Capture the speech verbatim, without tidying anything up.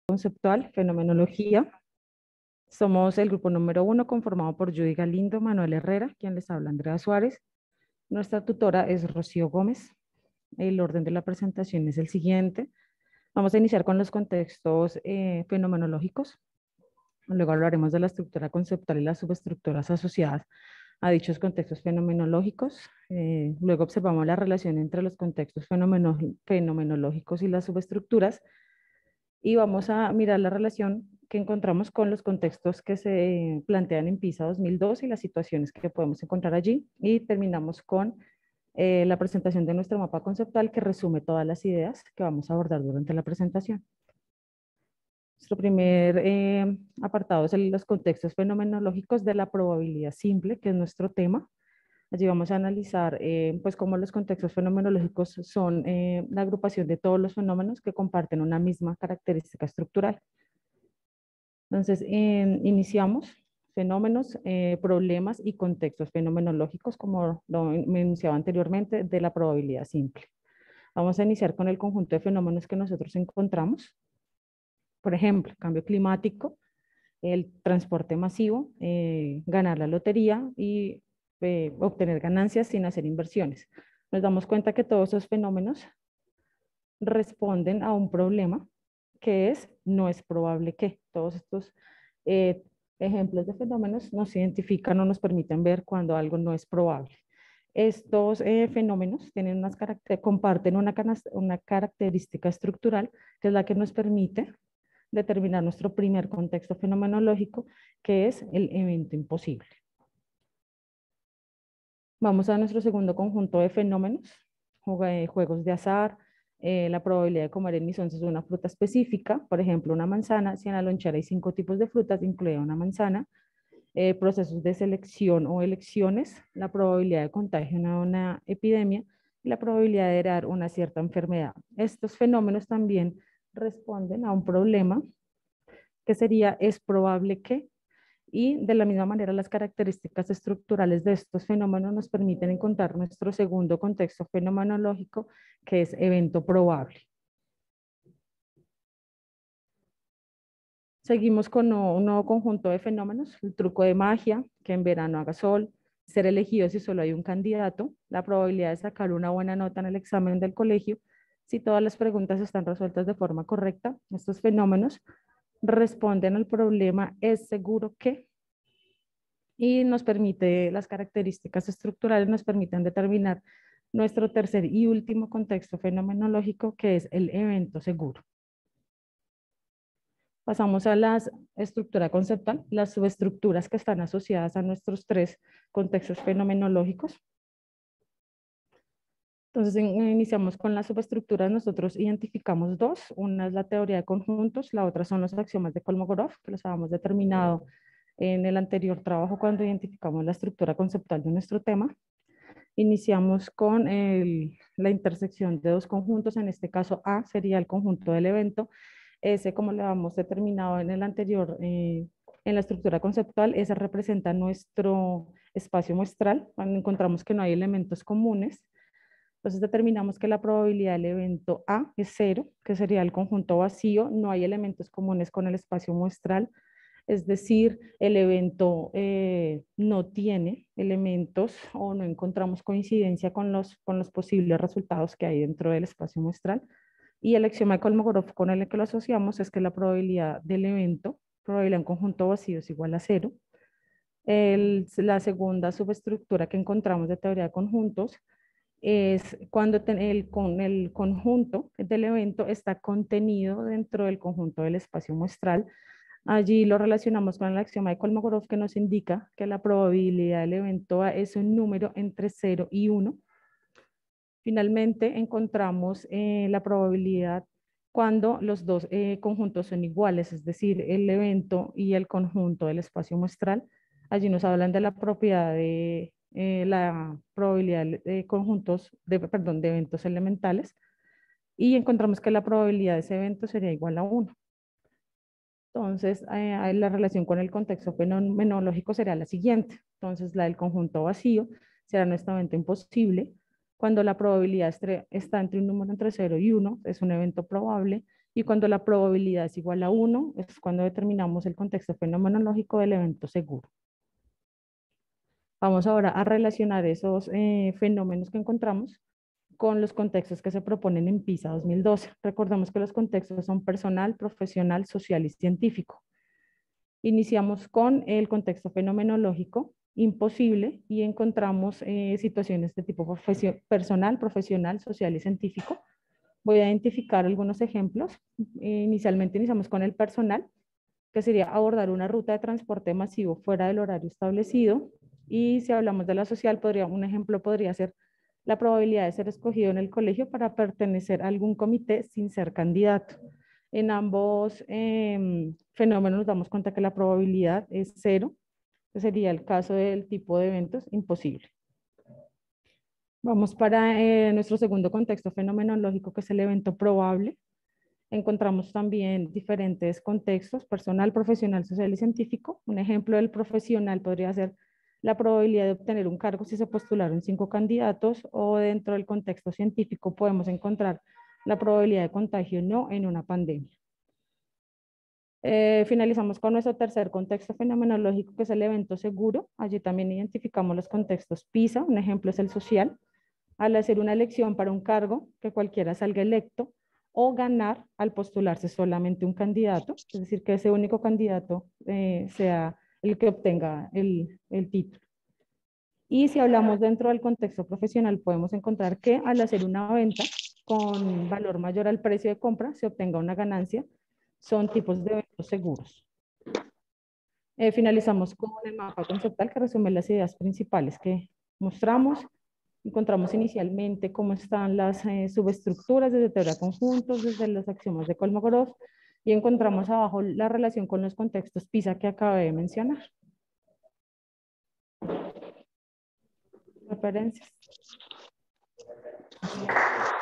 conceptual, fenomenología. Somos el grupo número uno conformado por Judy Galindo, Manuel Herrera, quien les habla Andrea Suárez. Nuestra tutora es Rocío Gómez. El orden de la presentación es el siguiente. Vamos a iniciar con los contextos eh, fenomenológicos. Luego hablaremos de la estructura conceptual y las subestructuras asociadas a dichos contextos fenomenológicos. Eh, luego observamos la relación entre los contextos fenomenológicos y las subestructuras. Y vamos a mirar la relación que encontramos con los contextos que se plantean en PISA dos mil dos y las situaciones que podemos encontrar allí. Y terminamos con eh, la presentación de nuestro mapa conceptual que resume todas las ideas que vamos a abordar durante la presentación. Nuestro primer eh, apartado es el, los contextos fenomenológicos de la probabilidad simple, que es nuestro tema. Allí vamos a analizar eh, pues cómo los contextos fenomenológicos son eh, la agrupación de todos los fenómenos que comparten una misma característica estructural. Entonces, eh, iniciamos fenómenos, eh, problemas y contextos fenomenológicos, como lo enunciaba anteriormente, de la probabilidad simple. Vamos a iniciar con el conjunto de fenómenos que nosotros encontramos. Por ejemplo, cambio climático, el transporte masivo, eh, ganar la lotería y eh, obtener ganancias sin hacer inversiones. Nos damos cuenta que todos esos fenómenos responden a un problema que es, no es probable que. Todos estos eh, ejemplos de fenómenos nos identifican o nos permiten ver cuando algo no es probable. Estos eh, fenómenos tienen unas comparten una, una característica estructural que es la que nos permite determinar nuestro primer contexto fenomenológico, que es el evento imposible. Vamos a nuestro segundo conjunto de fenómenos, juegos de azar, eh, la probabilidad de comer en entonces una fruta específica, por ejemplo, una manzana. Si en la lonchera hay cinco tipos de frutas, incluye una manzana. Eh, procesos de selección o elecciones, la probabilidad de contagio en una epidemia y la probabilidad de heredar una cierta enfermedad. Estos fenómenos también responden a un problema que sería, es probable que, y de la misma manera las características estructurales de estos fenómenos nos permiten encontrar nuestro segundo contexto fenomenológico, que es evento probable. Seguimos con un nuevo conjunto de fenómenos, el truco de magia, que en verano haga sol, ser elegido si solo hay un candidato, la probabilidad de sacar una buena nota en el examen del colegio, si todas las preguntas están resueltas de forma correcta. Estos fenómenos responden al problema ¿es seguro que? Y nos permite, las características estructurales nos permiten determinar nuestro tercer y último contexto fenomenológico, que es el evento seguro. Pasamos a la estructura conceptual, las subestructuras que están asociadas a nuestros tres contextos fenomenológicos. Entonces, iniciamos con las subestructuras. Nosotros identificamos dos. Una es la teoría de conjuntos, la otra son los axiomas de Kolmogorov, que los habíamos determinado en el anterior trabajo cuando identificamos la estructura conceptual de nuestro tema. Iniciamos con el, la intersección de dos conjuntos. En este caso, A sería el conjunto del evento. Ese, como lo habíamos determinado en el anterior, eh, en la estructura conceptual, ese representa nuestro espacio muestral. Cuando encontramos que no hay elementos comunes, entonces determinamos que la probabilidad del evento A es cero, que sería el conjunto vacío. No hay elementos comunes con el espacio muestral, es decir, el evento eh, no tiene elementos o no encontramos coincidencia con los, con los posibles resultados que hay dentro del espacio muestral. Y el axioma de Kolmogorov con el que lo asociamos es que la probabilidad del evento, probabilidad en conjunto vacío, es igual a cero. El, la segunda subestructura que encontramos de teoría de conjuntos es cuando ten, el, con el conjunto del evento está contenido dentro del conjunto del espacio muestral. Allí lo relacionamos con el axioma de Kolmogorov, que nos indica que la probabilidad del evento A es un número entre cero y uno. Finalmente, encontramos eh, la probabilidad cuando los dos eh, conjuntos son iguales, es decir, el evento y el conjunto del espacio muestral. Allí nos hablan de la propiedad de eh, la probabilidad de conjuntos, de, perdón, de eventos elementales, y encontramos que la probabilidad de ese evento sería igual a uno. Entonces, eh, la relación con el contexto fenomenológico será la siguiente. Entonces, la del conjunto vacío será nuestro evento imposible. Cuando la probabilidad está entre un número entre cero y uno, es un evento probable. Y cuando la probabilidad es igual a uno, es cuando determinamos el contexto fenomenológico del evento seguro. Vamos ahora a relacionar esos eh, fenómenos que encontramos con los contextos que se proponen en PISA dos mil doce. Recordemos que los contextos son personal, profesional, social y científico. Iniciamos con el contexto fenomenológico imposible y encontramos eh, situaciones de tipo personal, profesional, social y científico. Voy a identificar algunos ejemplos. Eh, inicialmente iniciamos con el personal, que sería abordar una ruta de transporte masivo fuera del horario establecido. Y si hablamos de la social, podría, un ejemplo podría ser la probabilidad de ser escogido en el colegio para pertenecer a algún comité sin ser candidato. En ambos eh, fenómenos nos damos cuenta que la probabilidad es cero, que sería el caso del tipo de eventos imposible. Vamos para eh, nuestro segundo contexto fenomenológico, que es el evento probable. Encontramos también diferentes contextos, personal, profesional, social y científico. Un ejemplo del profesional podría ser la probabilidad de obtener un cargo si se postularon cinco candidatos, o dentro del contexto científico podemos encontrar la probabilidad de contagio no en una pandemia. Eh, finalizamos con nuestro tercer contexto fenomenológico, que es el evento seguro. Allí también identificamos los contextos PISA. Un ejemplo es el social. Al hacer una elección para un cargo, que cualquiera salga electo, o ganar al postularse solamente un candidato, es decir, que ese único candidato eh, sea el que obtenga el, el título. Y si hablamos dentro del contexto profesional, podemos encontrar que al hacer una venta con valor mayor al precio de compra, se obtenga una ganancia. Son tipos de eventos seguros. Eh, finalizamos con el mapa conceptual, que resume las ideas principales que mostramos. Encontramos inicialmente cómo están las eh, subestructuras desde teoría de conjuntos, desde los axiomas de Kolmogorov, y encontramos abajo la relación con los contextos PISA que acabé de mencionar. Referencias.